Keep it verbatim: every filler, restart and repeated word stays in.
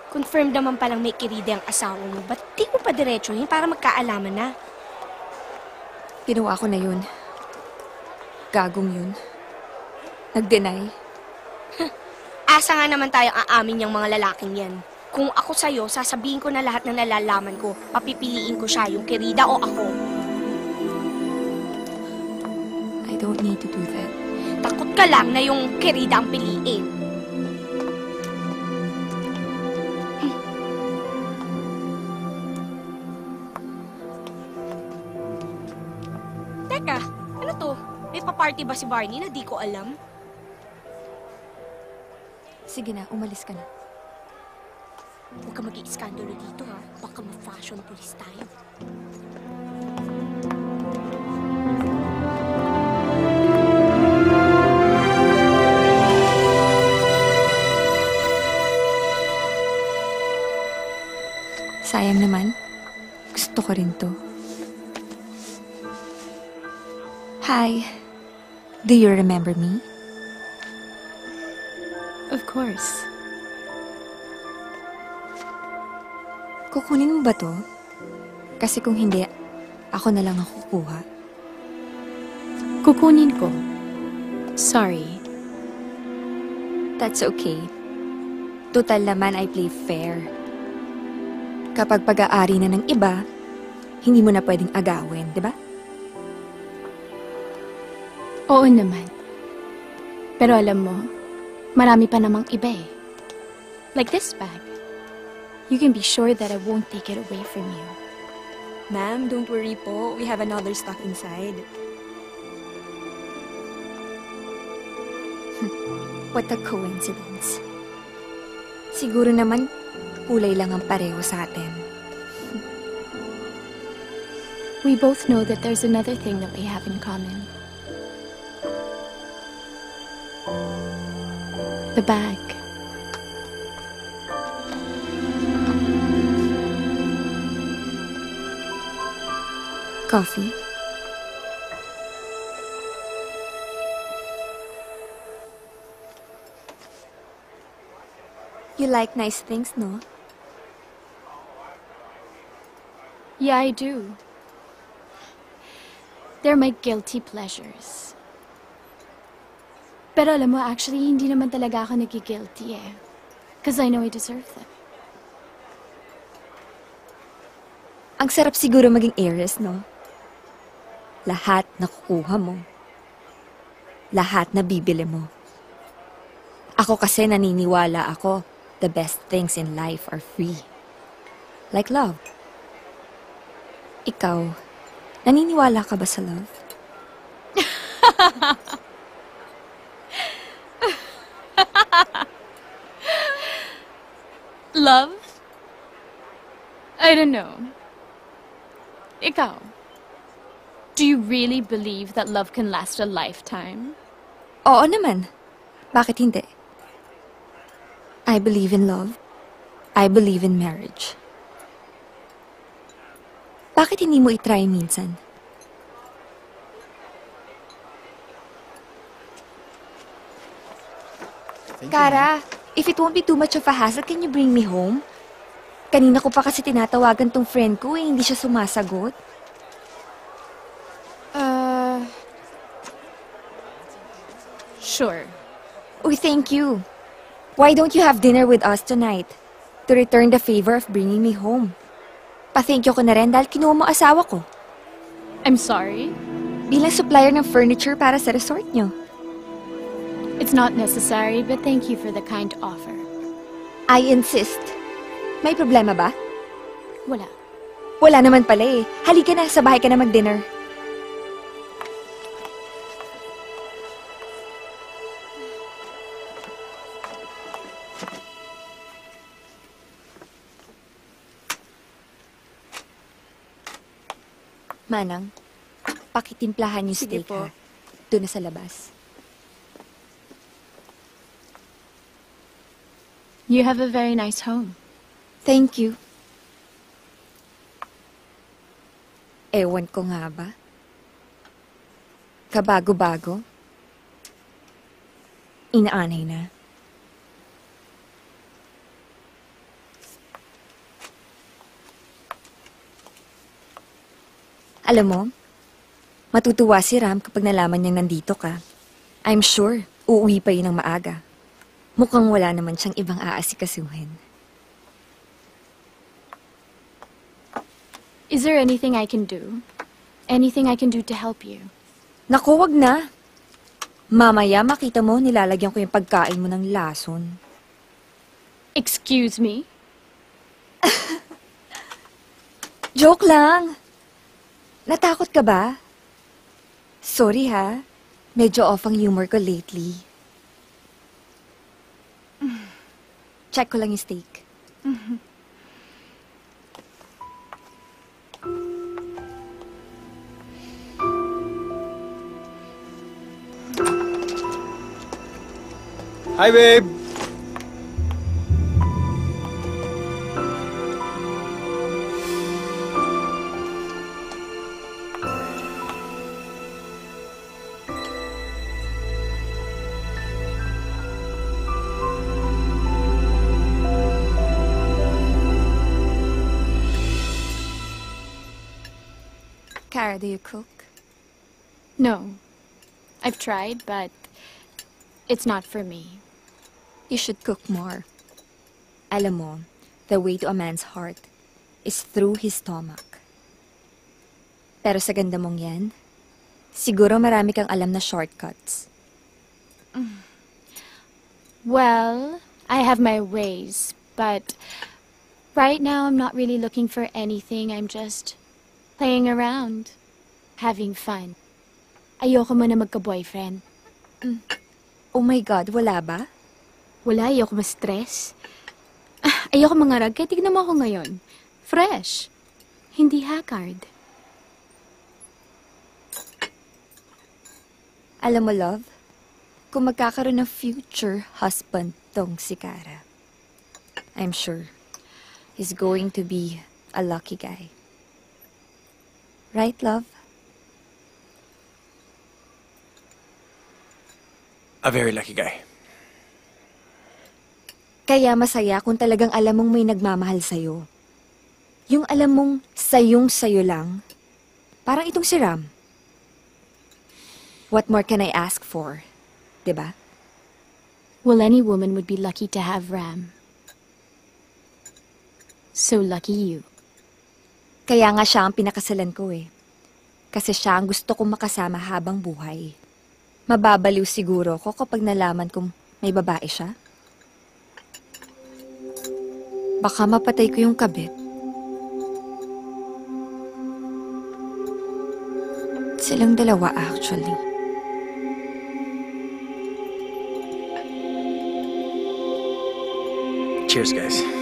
Confirmed naman palang may kirida ang asawa mo. Ba't di mo pa diretso yun para magkaalaman na? Ginawa ko na yun. Gagong yun. Nag-deny. Asa nga naman tayo aamin yung mga lalaking yan. Kung ako sa'yo, sasabihin ko na lahat ng nalalaman ko. Papipiliin ko siya, yung kirida o ako. I don't need to do that. Takot ka lang na yung kirida ang piliin. Hmm. Teka, ano to? May pa-party ba si Barney na di ko alam? Sige na, umalis ka na. Huwag ka mag-i-iskandalo dito ha. Baka ma-fashion police tayo. Sayang naman. Gusto ko rin to. Hi. Do you remember me? Of course. Kukunin mo ba to? Kasi kung hindi, ako na lang ang kukuha. Kukunin ko. Sorry. That's okay. Total naman I play fair. Kapag pag-aari na ng iba, hindi mo na pwedeng agawin, di ba? Oo naman. Pero alam mo, marami pa namang iba eh. Like this bag. You can be sure that I won't take it away from you. Ma'am, don't worry po. We have another stock inside. What a coincidence. Siguro naman, kulay lang ang pareho sa atin. We both know that there's another thing that we have in common. The bag. Coffee? You like nice things, no? Yeah, I do. They're my guilty pleasures. Pero alam mo, actually, hindi naman talaga ako nagigilty eh. Because I know I deserve them. Ang sarap siguro maging heiress, no? Lahat nakukuha mo. Lahat na bibili mo. Ako kasi naniniwala ako, the best things in life are free. Like love. Ikaw, naniniwala ka ba sa love? Love? I don't know. Ikaw, do you really believe that love can last a lifetime? Oo naman. Bakit hindi? I believe in love. I believe in marriage. Bakit hindi mo itry minsan? Kara, if it won't be too much of a hassle, can you bring me home? Kanina ko pa kasi tinatawagan tong friend ko eh, hindi siya sumasagot. Uh... Sure. Uy, thank you. Why don't you have dinner with us tonight? To return the favor of bringing me home. Pa-thank you ko na rin dahil kinuha mo asawa ko. I'm sorry. Bilang supplier ng furniture para sa resort nyo. It's not necessary, but thank you for the kind offer. I insist. May problema ba? Wala. Wala naman pala eh. Halika na, sa bahay ka na mag-dinner. Manang, pakitimplahan yung Sige steak po. ha. Doon na sa labas. You have a very nice home. Thank you. Ewan ko nga ba? Kabago-bago? Inaanay na. Alam mo, matutuwa si Ram kapag nalaman niyang nandito ka. I'm sure, uuwi pa yun ng maaga. Mukhang wala naman siyang ibang aasikasuhin. Is there anything I can do? Anything I can do to help you? Naku, wag na. Mamaya makita mo, nilalagyan ko yung pagkain mo ng lason. Excuse me? Joke lang. Natakot ka ba? Sorry ha. Medyo off ang humor ko lately. Check ko lang yung steak. Hi, babe! Cara, do you cook? No. I've tried, but it's not for me. You should cook more. Alam mo, the way to a man's heart is through his stomach. Pero sa ganda mong yan, siguro marami kang alam na shortcuts. Well, I have my ways, but right now I'm not really looking for anything. I'm just playing around, having fun. Ayoko mo na magka-boyfriend. Oh my God, wala ba? Wala, ayoko ma-stress. Ah, ayoko mangarag, kaya tignan mo ako ngayon. Fresh. Hindi hakard. Alam mo, love, kung magkakaroon ng future husband tong si Cara, I'm sure he's going to be a lucky guy. Right, love? A very lucky guy. Kaya masaya kung talagang alam mong may nagmamahal sa'yo. Yung alam mong sayong-sayo lang. Parang itong si Ram. What more can I ask for? Diba? Well, any woman would be lucky to have Ram. So lucky you. Kaya nga siya ang pinakasalan ko eh. Kasi siya ang gusto kong makasama habang buhay. Mababaliw siguro ko kapag nalaman kong may babae siya. Baka mapatay ko yung kabit. Silang dalawa actually. Cheers, guys.